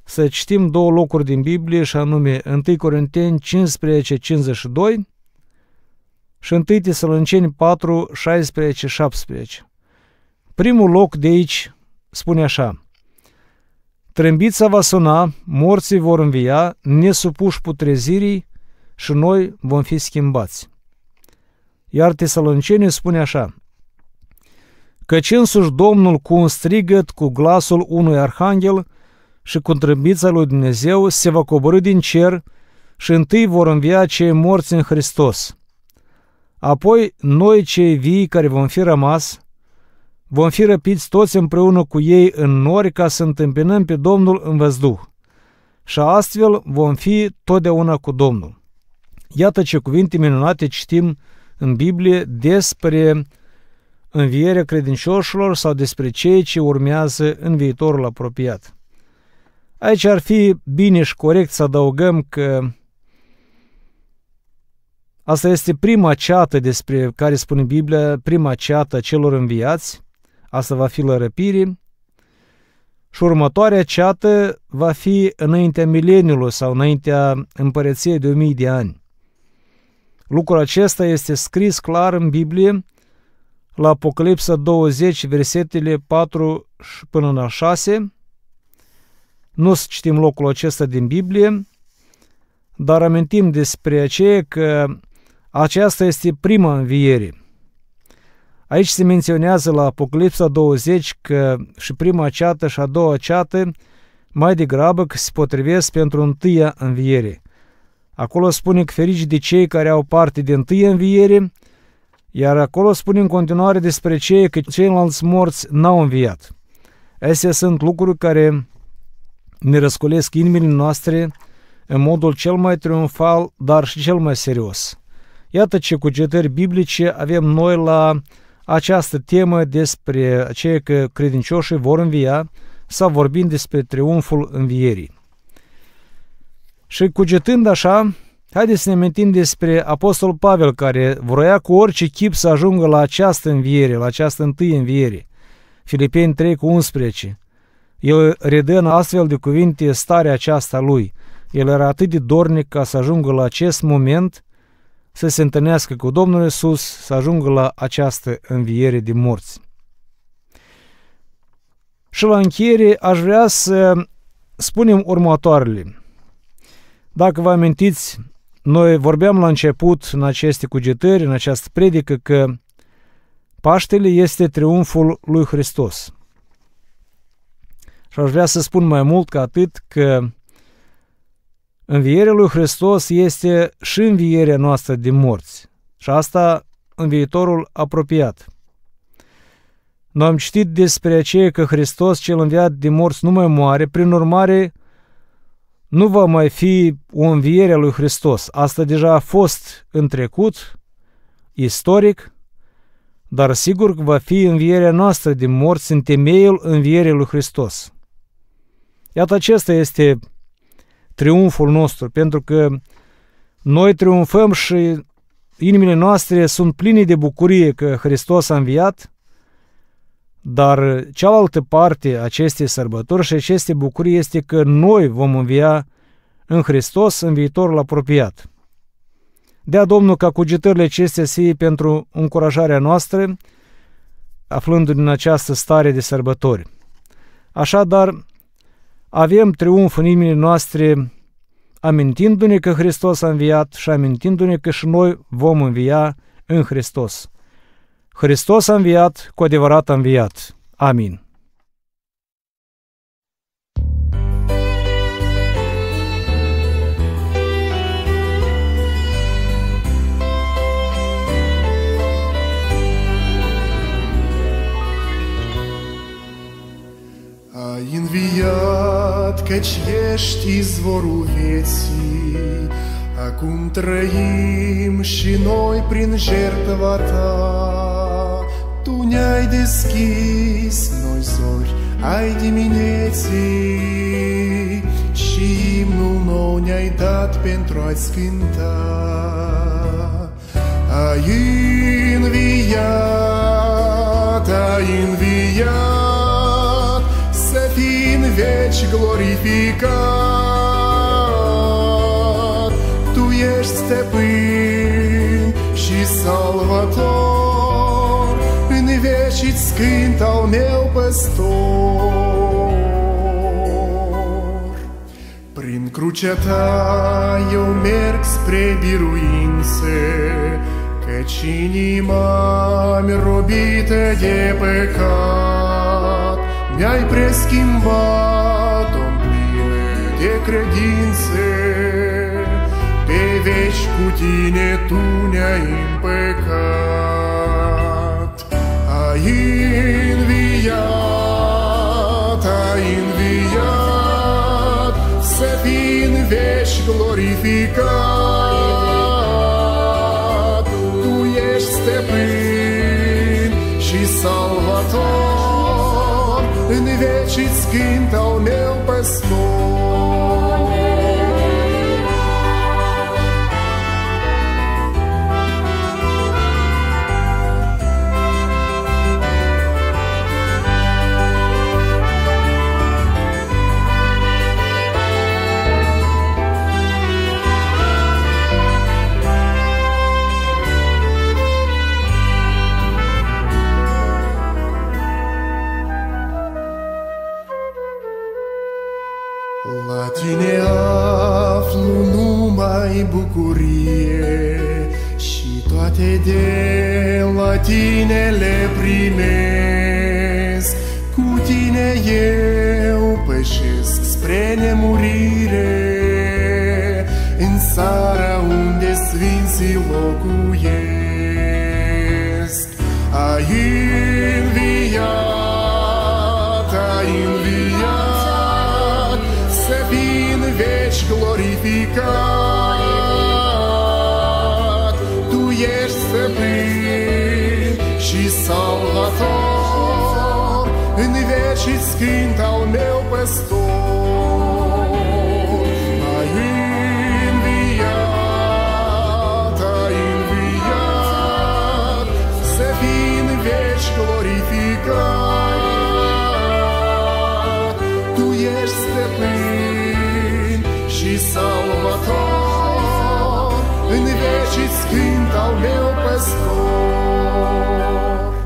S8: să citim două locuri din Biblie, și anume întâi Corinteni cincisprezece, cincizeci și doi și întâi Tesaloniceni patru, șaisprezece, șaptesprezece. Primul loc de aici spune așa: trâmbița va suna, morții vor învia, nesupuși putrezirii și noi vom fi schimbați. Iar Tesaloniceni spune așa: căci însuși Domnul cu un strigăt, cu glasul unui arhanghel și cu trâmbița lui Dumnezeu se va coborî din cer și întâi vor învia cei morți în Hristos. Apoi noi cei vii care vom fi rămas, vom fi răpiți toți împreună cu ei în nori ca să întâmpinăm pe Domnul în văzduh. Și astfel vom fi totdeauna cu Domnul. Iată ce cuvinte minunate citim în Biblie despre învierea credincioșilor sau despre cei ce urmează în viitorul apropiat. Aici ar fi bine și corect să adăugăm că asta este prima ceată despre care spune Biblia, prima ceată a celor înviați. Asta va fi la răpire. Și următoarea ceată va fi înaintea mileniului sau înaintea împărăției de o mie de ani. Lucrul acesta este scris clar în Biblie la Apocalipsa douăzeci, versetele patru până la șase. Nu să citim locul acesta din Biblie, dar amintim despre aceea că aceasta este prima înviere. Aici se menționează la Apocalipsa douăzeci că și prima ceată și a doua ceată mai degrabă că se potrivesc pentru întâia înviere. Acolo spune că ferici de cei care au parte de întâia înviere, iar acolo spune în continuare despre cei că ceilalți morți n-au înviat. Astea sunt lucruri care ne răscolesc inimile noastre în modul cel mai triumfal, dar și cel mai serios. Iată ce cugetări biblice avem noi la această temă despre aceea că credincioșii vor învia, sau vorbind despre triumful învierii. Și cugetând așa, haideți să ne amintim despre Apostolul Pavel, care vroia cu orice chip să ajungă la această înviere, la această întâie înviere. Filipeni trei cu unsprezece. El redă în astfel de cuvinte starea aceasta lui. El era atât de dornic ca să ajungă la acest moment, să se întâlnească cu Domnul Iisus, să ajungă la această înviere de morți. Și la încheiere aș vrea să spunem următoarele. Dacă vă amintiți, noi vorbeam la început în aceste cugetări, în această predică, că Paștele este triumful lui Hristos. Și aș vrea să spun mai mult ca atât că învierea lui Hristos este și învierea noastră din morți. Și asta în viitorul apropiat. Noi am citit despre aceea că Hristos cel înviat din morți nu mai moare, prin urmare nu va mai fi o înviere a lui Hristos. Asta deja a fost în trecut, istoric, dar sigur că va fi învierea noastră din morți în temeiul învierii lui Hristos. Iată, acesta este triumful nostru, pentru că noi triumfăm și inimile noastre sunt pline de bucurie că Hristos a înviat, dar cealaltă parte a acestei sărbători și acestei bucurii este că noi vom învia în Hristos în viitorul apropiat. Dea Domnul ca cugetările acestea să fie pentru încurajarea noastră, aflându-ne în această stare de sărbători. Așadar, avem triumf în inimile noastre, amintindu-ne că Hristos a înviat și amintindu-ne că și noi vom învia în Hristos. Hristos a înviat, cu adevărat a înviat. Amin.
S9: Ai înviat, căci ești izvorul vieții, acum trăim și noi prin jertfa ta. Tu ne-ai deschis noi zori ai dimineții și imnul nou ne-ai dat pentru a-ți cânta. Ai înviat, ai înviat, să fii înviat veci glorificat. Tu ești stăpân și salvator, în veci îți cânt al meu păstor. Prin crucea ta eu merg spre biruințe, căci inima-mi robită de păcat. Mi-ai preschimbat-o plină de credințe, pe veci cu tine tu ne-ai împăcat. Ai înviat, ai înviat, să fii în veci glorificat. Tu ești stăpân și salvator, în veci îți cânt al meu păstor. La tine aflu numai bucurie și toate de la tine le primesc. Cu tine eu pășesc spre nemurire, în țara unde sfinții locuiesc. Ai înviat, ai înviat, să fii în veci glorificat. Tu ești stăpân și salvator, în veci îți cânt al meu păstor. Ai înviat, ai înviat, să fii în veci glorificat. Tu ești stăpân și salvator, în veci îți cânt al meu păstor.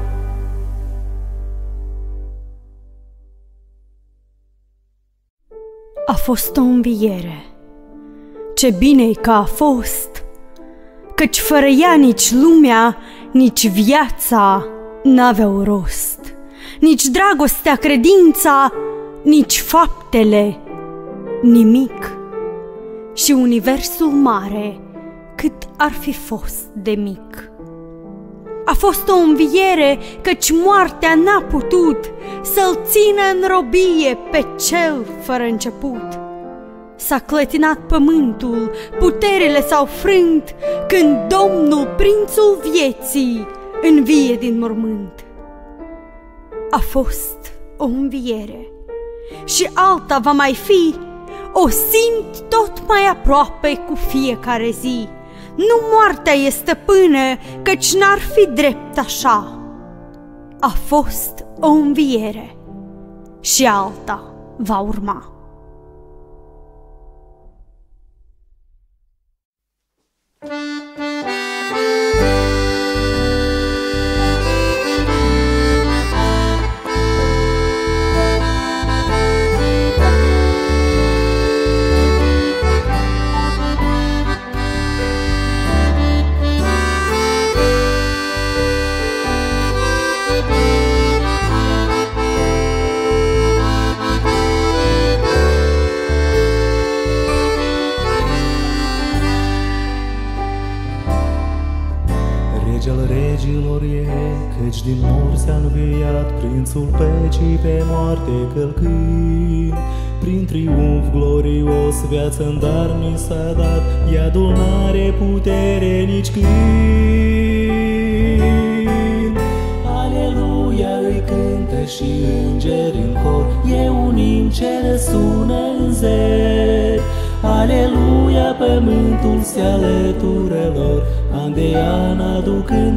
S10: A fost o înviere. Ce bine-i că a fost, căci fără ea nici lumea, nici viața n-aveau rost, nici dragostea, credința, nici faptele, nimic. Și universul mare, cât ar fi fost de mic. A fost o înviere, căci moartea n-a putut să-l țină în robie pe cel fără început. S-a clătinat pământul, puterile s-au frânt, când Domnul, prințul vieții, învie din mormânt. A fost o înviere și alta va mai fi, o simt tot mai aproape cu fiecare zi. Nu moartea e stăpână, căci n-ar fi drept așa. A fost o înviere și alta va urma.
S11: Căci din morți a înviat prințul pecii, pe moarte călcând. Prin triumf glorios viață-n dar mi s-a dat, iadul n-are putere nici când. Aleluia îi cântă și îngeri în cor, e un imn ce răsună în zer. Aleluia, pământul se alătură lor, an de an aducând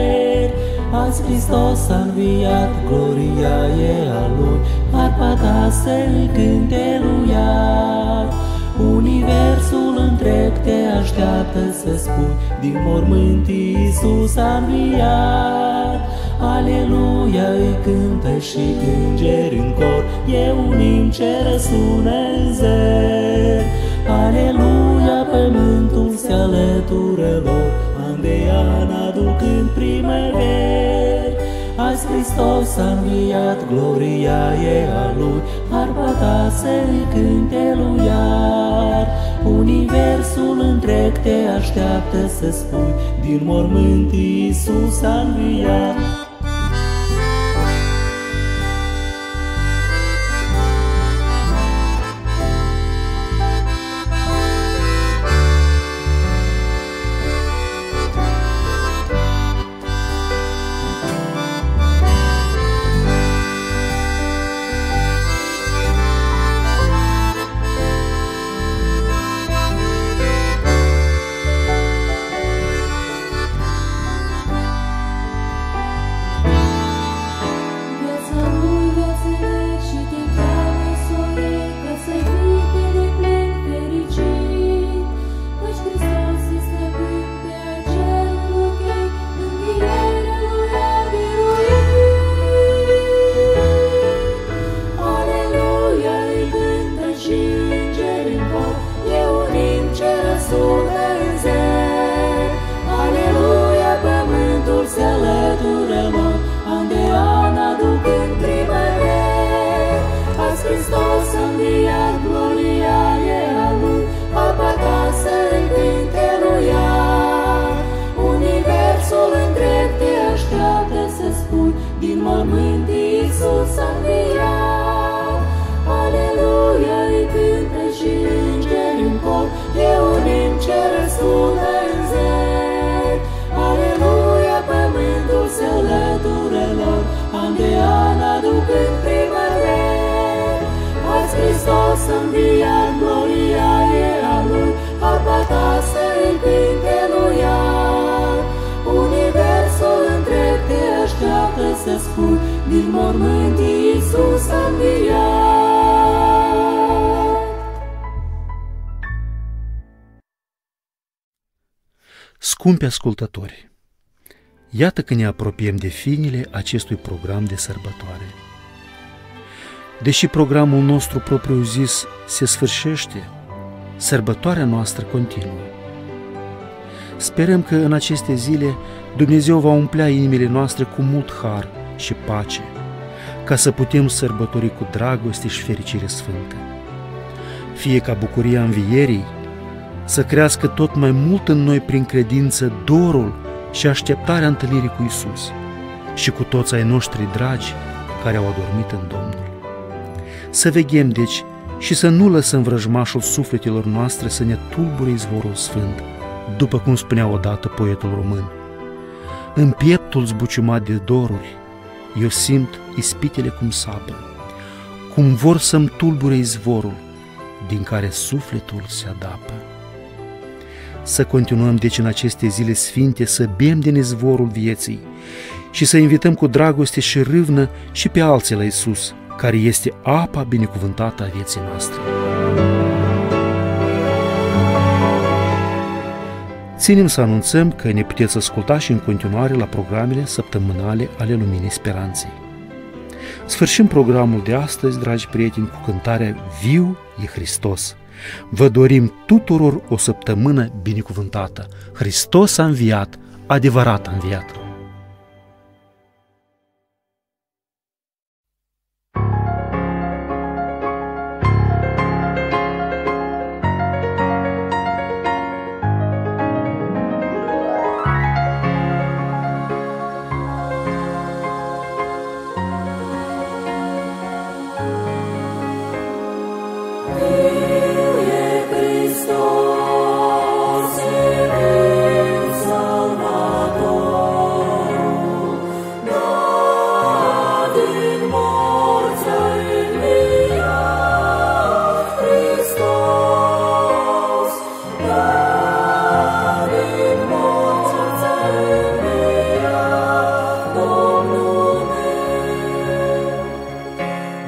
S11: primăveri. Azi Hristos a înviat, gloria e a Lui, arpa ta să-i cânte lui iar. Universul întreg te așteaptă să spui, din mormânt Iisus a înviat. Aleluia, îi cântă și îngeri în cor, e un imn ce răsună în zer. Aleluia, pământul se alătură lor, an de an aducând primăveri. Azi Hristos a înviat, gloria e a Lui, arpa ta să-i cânte lui iar. Universul întreg te așteaptă să spui, din mormânt Iisus a înviat.
S2: din mormânt Iisus a înviat.
S1: Scumpi ascultători, iată că ne apropiem de finele acestui program de sărbătoare. Deși programul nostru propriu-zis se sfârșește, sărbătoarea noastră continuă. Sperăm că în aceste zile Dumnezeu va umplea inimile noastre cu mult har și pace, ca să putem sărbători cu dragoste și fericire sfântă. Fie ca bucuria învierii să crească tot mai mult în noi prin credință dorul și așteptarea întâlnirii cu Iisus și cu toți ai noștri dragi care au adormit în Domnul. Să veghem, deci, și să nu lăsăm vrăjmașul sufletelor noastre să ne tulbure izvorul sfânt, după cum spunea odată poetul român. În pieptul zbuciumat de doruri, eu simt ispitele cum sapă, cum vor să-mi tulbure izvorul, din care sufletul se adapă. Să continuăm deci în aceste zile sfinte să bem din izvorul vieții și să invităm cu dragoste și râvnă și pe alții la Iisus, care este apa binecuvântată a vieții noastre. Ținem să anunțăm că ne puteți asculta și în continuare la programele săptămânale ale Luminii Speranței. Sfârșim programul de astăzi, dragi prieteni, cu cântarea Viu e Hristos. Vă dorim tuturor o săptămână binecuvântată. Hristos a înviat, adevărat a înviat.
S2: Salvator.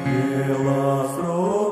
S2: El a